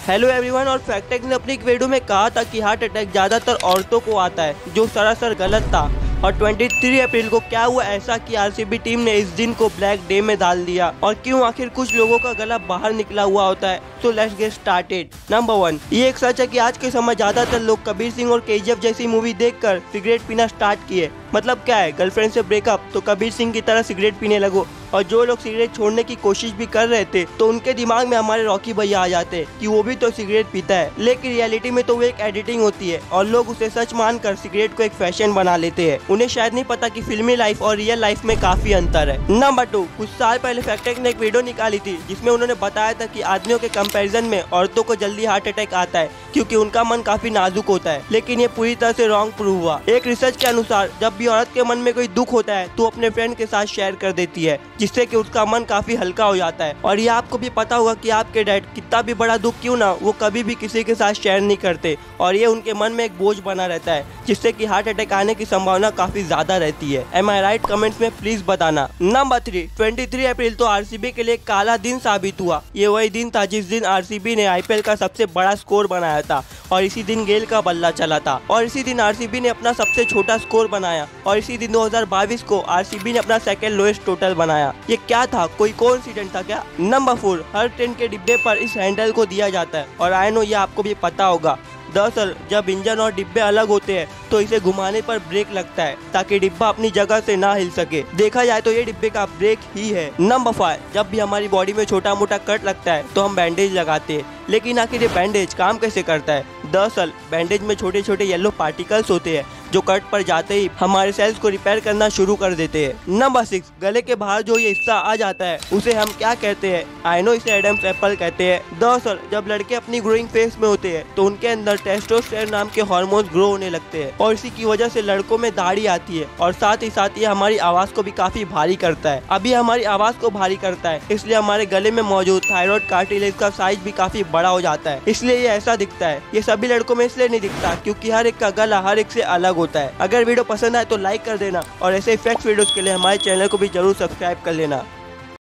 Hello everyone. और फैक्टेक ने अपनी एक वीडियो में कहा था कि हार्ट अटैक ज़्यादातर औरतों को आता है, जो सरासर गलत था। और 23 अप्रैल को क्या हुआ ऐसा कि आरसीबी टीम ने इस दिन को ब्लैक डे में डाल दिया, और क्यों आखिर कुछ लोगों का गला बाहर निकला हुआ होता है। तो लेट्स गेट स्टार्टेड। नंबर 1, ये एक सच है कि आज के समय ज्यादातर लोग कबीर सिंह और केजीएफ जैसी मूवी देखकर सिगरेट पीना स्टार्ट किए। मतलब क्या है, गर्लफ्रेंड से ब्रेकअप तो कबीर सिंह की तरह सिगरेट पीने लगो। और जो लोग सिगरेट छोड़ने की कोशिश भी कर रहे थे तो उनके दिमाग में हमारे रॉकी भैया आ जाते कि वो भी तो सिगरेट पीता है, लेकिन रियलिटी में तो वो एक एडिटिंग होती है और लोग उसे सच मानकर सिगरेट को एक फैशन बना लेते हैं। उन्हें शायद नहीं पता कि फिल्मी लाइफ और रियल लाइफ में काफी अंतर है। नंबर 2, कुछ साल पहले फैक्टेक ने एक वीडियो निकाली थी जिसमें उन्होंने बताया था कि आदमियों के कंपैरिजन में औरतों को जल्दी हार्ट अटैक आता है क्योंकि उनका मन काफी नाजुक होता है, लेकिन ये पूरी तरह से रॉन्ग प्रूव हुआ। एक रिसर्च के अनुसार जब भी औरत के मन में कोई दुख होता है तो अपने फ्रेंड के साथ शेयर कर देती है, जिससे कि उसका मन काफी हल्का हो जाता है। और ये आपको भी पता होगा कि आपके डैड कितना भी बड़ा दुख क्यों ना, वो कभी भी किसी के साथ शेयर नहीं करते और ये उनके मन में एक बोझ बना रहता है, जिससे कि हार्ट अटैक आने की संभावना काफी ज्यादा रहती है। Am I right? कमेंट्स में प्लीज बताना। नंबर 3, 23 अप्रैल तो आरसीबी के लिए काला दिन साबित हुआ। ये वही दिन था जिस दिन आरसीबी ने आईपीएल का सबसे बड़ा स्कोर बनाया था, और इसी दिन गेल का बल्ला चला था, और इसी दिन आरसीबी ने अपना सबसे छोटा स्कोर बनाया, और इसी दिन 2022 को आरसीबी ने अपना सेकंड लोएस्ट टोटल बनाया। ये क्या था, कोई कोइंसिडेंस था क्या? नंबर 4, हर ट्रेन के डिब्बे पर इस हैंडल को दिया जाता है, और आई नो ये आपको भी पता होगा। दरअसल जब इंजन और डिब्बे अलग होते हैं तो इसे घुमाने पर ब्रेक लगता है ताकि डिब्बा अपनी जगह से ना हिल सके। देखा जाए तो ये डिब्बे का ब्रेक ही है। नंबर 5, जब भी हमारी बॉडी में छोटा मोटा कट लगता है तो हम बैंडेज लगाते हैं, लेकिन आखिर ये बैंडेज काम कैसे करता है? दरअसल बैंडेज में छोटे छोटे येलो पार्टिकल्स होते हैं जो कट पर जाते ही हमारे सेल्स को रिपेयर करना शुरू कर देते हैं। नंबर 6, गले के बाहर जो ये हिस्सा आ जाता है उसे हम क्या कहते हैं? आई नो, इसे एडम्स एप्पल कहते हैं। दरअसल जब लड़के अपनी ग्रोइंग फेज में होते हैं तो उनके अंदर टेस्टोस्टेरोन नाम के हार्मोन्स ग्रो होने लगते हैं, और इसी की वजह से लड़कों में दाढ़ी आती है, और साथ ही ये हमारी आवाज को भी काफी भारी करता है। अभी हमारी आवाज को भारी करता है, इसलिए हमारे गले में मौजूद थायराइड कार्टिलेज का साइज भी काफी बड़ा हो जाता है, इसलिए ये ऐसा दिखता है। ये सभी लड़कों में इसलिए नहीं दिखता क्योंकि हर एक का गला हर एक से अलग होता है। अगर वीडियो पसंद आए तो लाइक कर देना, और ऐसे इफेक्ट वीडियोस के लिए हमारे चैनल को भी जरूर सब्सक्राइब कर लेना।